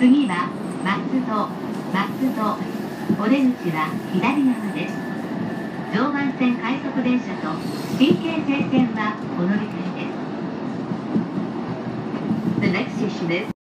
次は松戸。お出口は左側です。常磐線快速電車と新京成線はお乗り換えです。The next station is